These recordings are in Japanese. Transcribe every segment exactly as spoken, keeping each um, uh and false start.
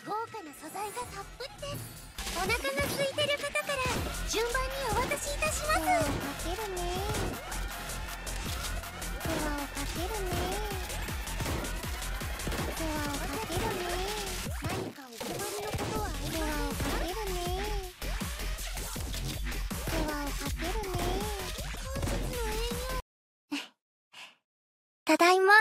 豪華な素材がたっぷりです。お腹が空いてる方から順番にお渡しいたします。手話をかけるね。手話をかけるね。手話をかけるね。何かお困りのことは手話をかけるね。手話をかけるね。本日の営業ただいま。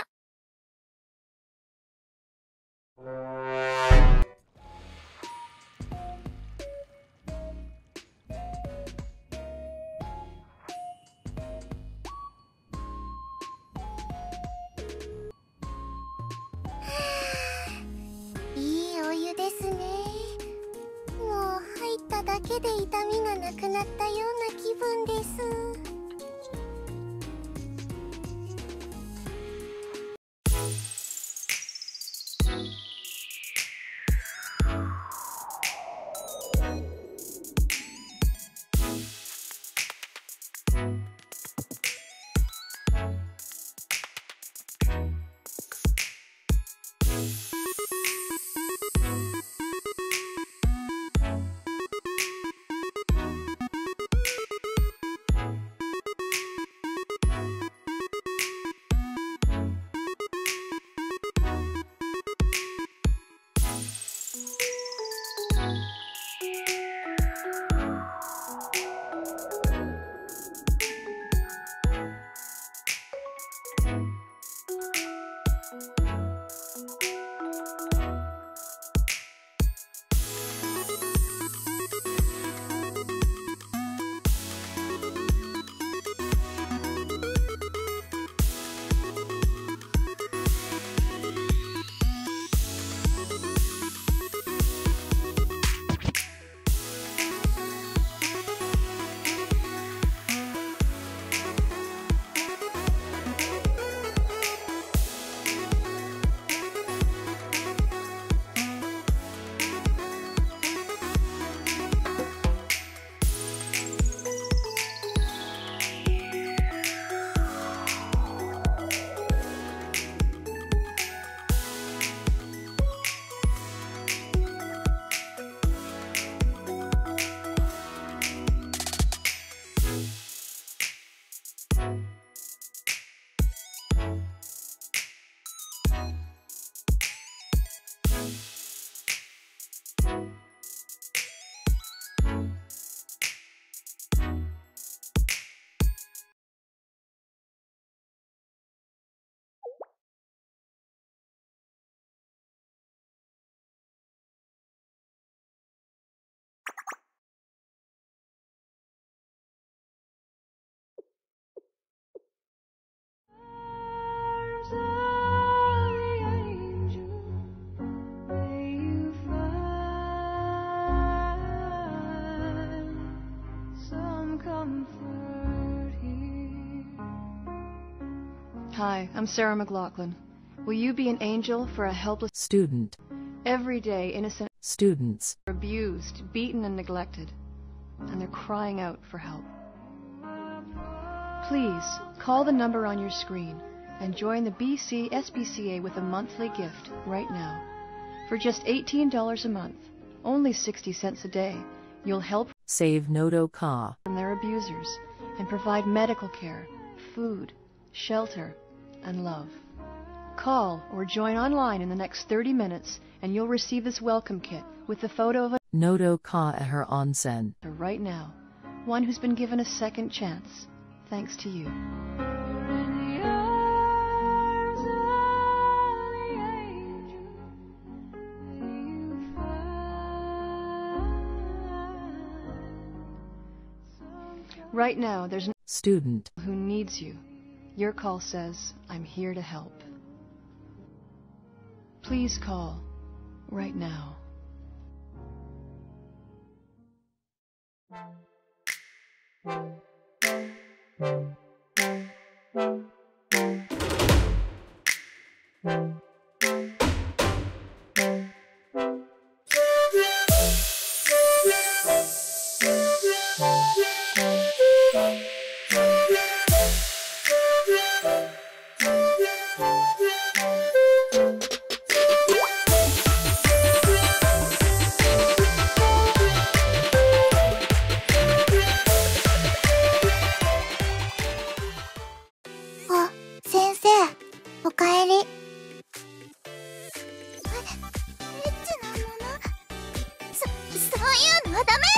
いいお湯ですね。もう入っただけで痛みがなくなったような気分です。 Hi, I'm Sarah McLaughlin. Will you be an angel for a helpless student? Every day, innocent students are abused, beaten, and neglected, and they're crying out for help. Please call the number on your screen and join the B C S P C A with a monthly gift right now. For just eighteen dollars a month, only sixty cents a day, you'll help save Nodo Ka from their abusers and provide medical care, food, shelter, and love. Call or join online in the next thirty minutes and you'll receive this welcome kit with the photo of a Nodo Ka at her onsen right now, one who's been given a second chance, thanks to you. Right now, there's a student who needs you. Your call says, I'm here to help. Please call right now. おかえり。え、エッチなもの、そ、そういうのはダメ。